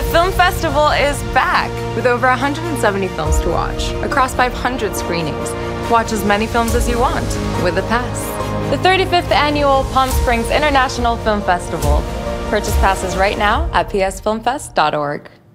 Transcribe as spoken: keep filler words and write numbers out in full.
film festival is back with over one hundred seventy films to watch across five hundred screenings. Watch as many films as you want with a pass. The thirty-fifth Annual Palm Springs International Film Festival. Purchase passes right now at p s film fest dot org.